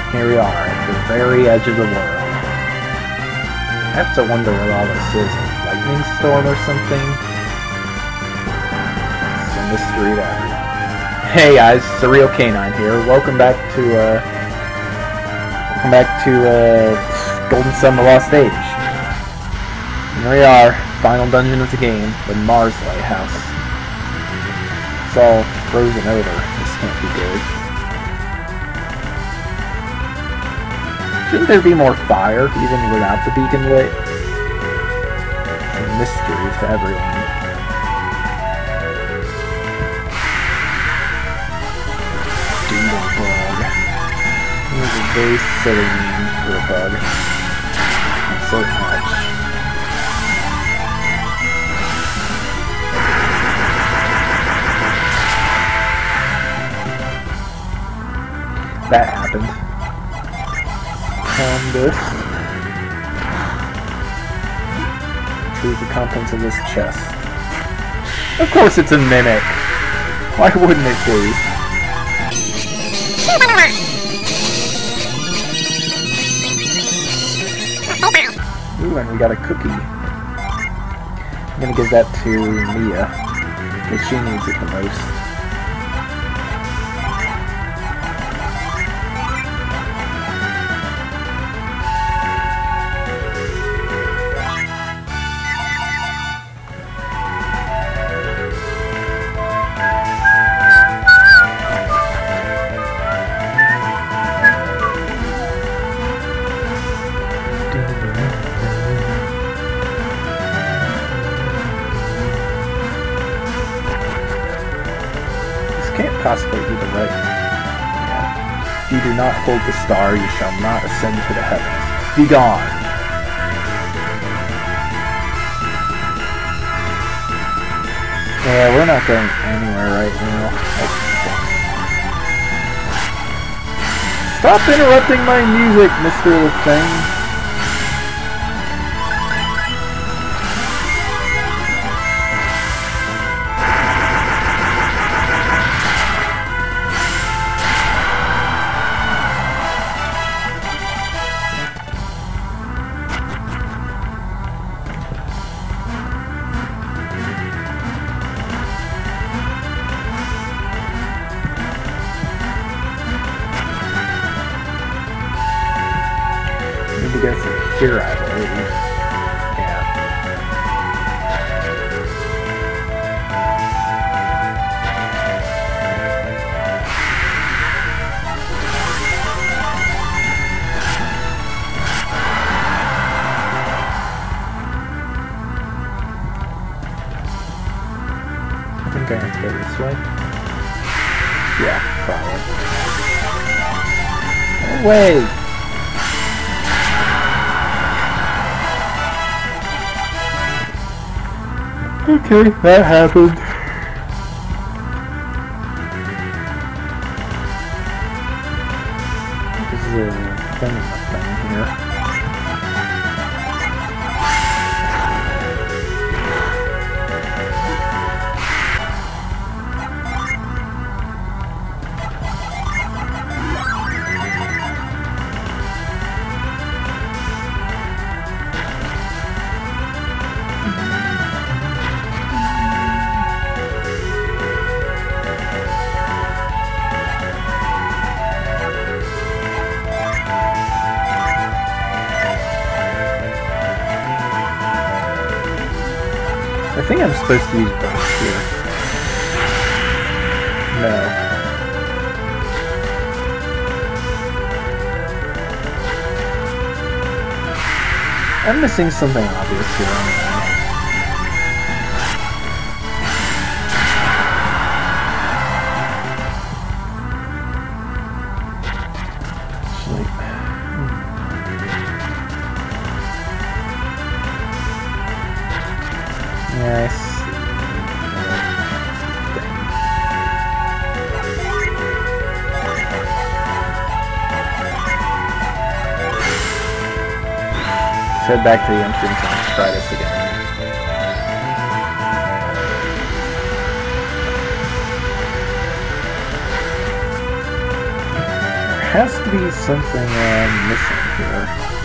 Here we are, at the very edge of the world. I have to wonder what all this is. A lightning storm or something? It's a mystery to everyone. Hey guys, Surreal Canine here. Welcome back to Golden Sun: The Lost Age. Here we are, final dungeon of the game, the Mars Lighthouse. It's all frozen over. This can't be good. Shouldn't there be more fire, even without the beacon lit? It's a mystery to everyone. Doodle bug. Here's a very silly name for a bug. Not so much. That happened. This. Choose the contents of this chest. Of course it's a mimic! Why wouldn't it be? Ooh, and we got a cookie. I'm gonna give that to Mia, because she needs it the most. Possibly be the right. Yeah. If you do not hold the star, you shall not ascend to the heavens. Be gone! Yeah, we're not going anywhere right now. Stop interrupting my music, Mr. Little Thing! To get some here, I believe. Yeah. I think I have to go this way. Yeah, probably. No way! Okay, that happened. This is a thing here. I think I'm supposed to use both here. No. I'm missing something obvious here, aren't I? Yeah, I see. Let's head back to the entrance and try this again. There has to be something missing here.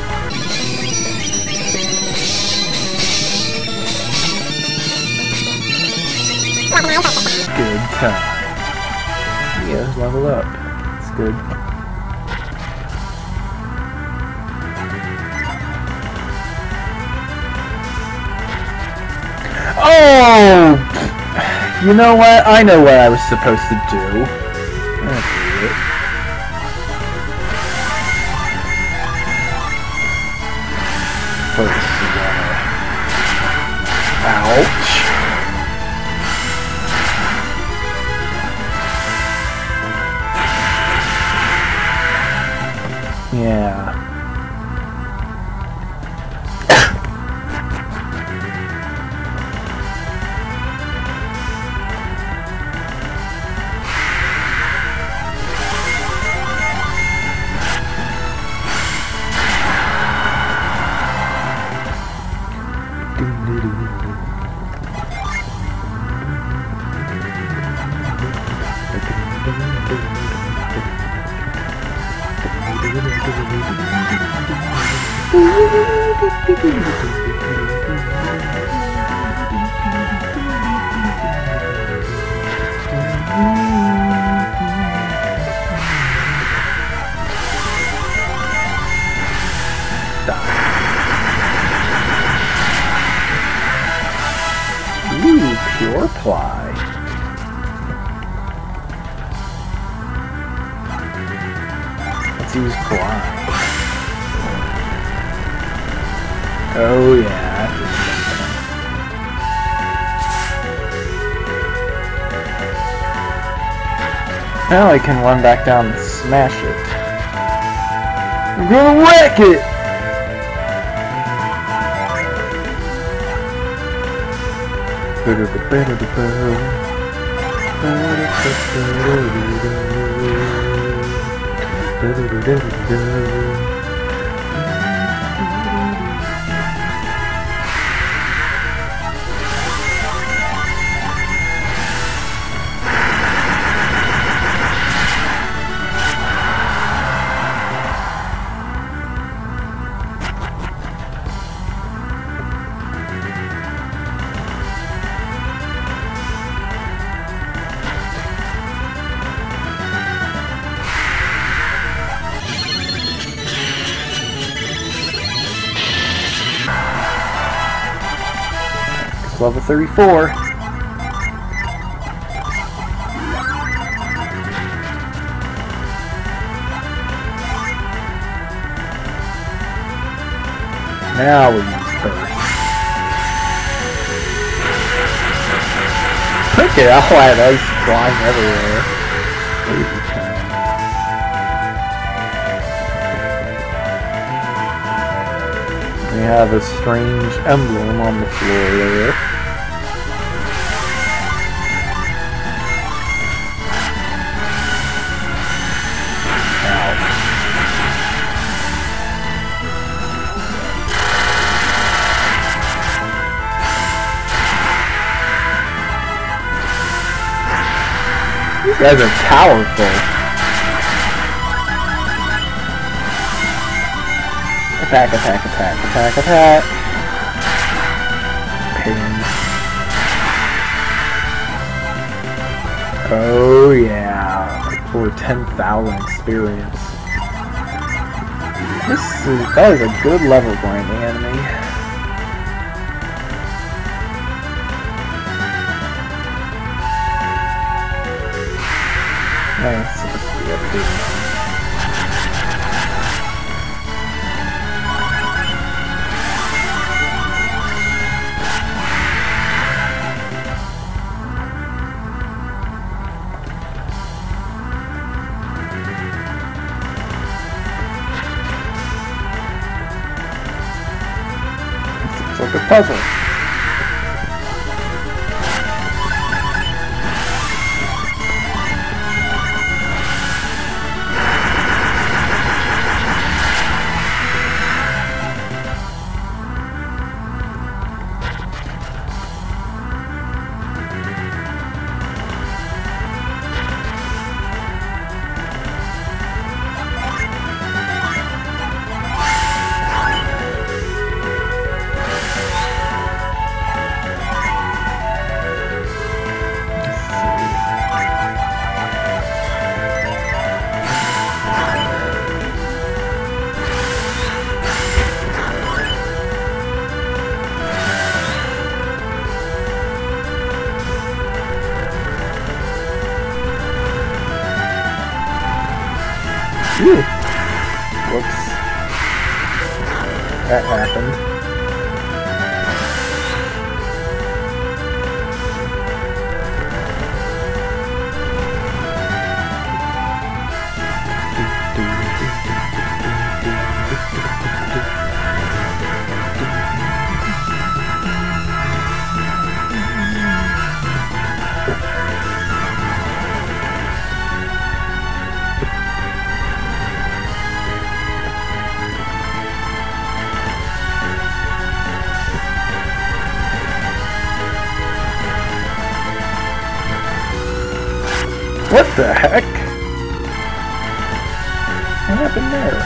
Good time. Yeah, level up. It's good. Oh! You know what? I know what I was supposed to do. That's it. First, you gotta... Ouch! Yeah. Ooh, pure ply. Let's use ply. Oh yeah. Now I can run back down and smash it. I'm gonna wreck it! Level 34. Now we use burst. Look at all that ice flying everywhere. We have a strange emblem on the floor there. These guys are powerful. Attack, attack, attack, attack, attack. Ping. Oh yeah. For 10,000 experience. That was a good level grinding enemy. Nice. Supposed to be up here. It's like a puzzle. Whoops. That happened. What the heck? What happened there?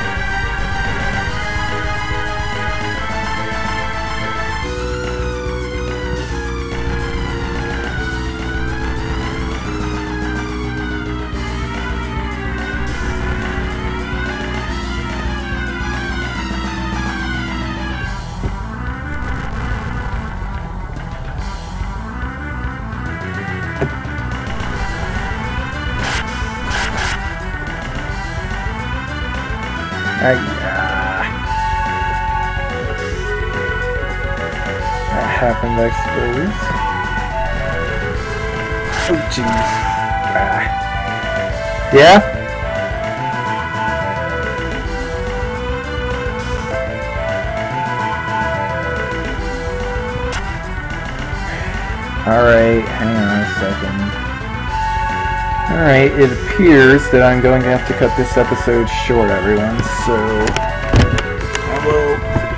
That happened, I suppose. Oh, jeez. Yeah? Alright, hang on a second. Alright, it appears that I'm going to have to cut this episode short, everyone, so I will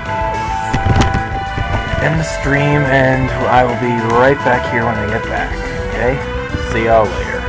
end the stream and I will be right back here when I get back, okay? See y'all later.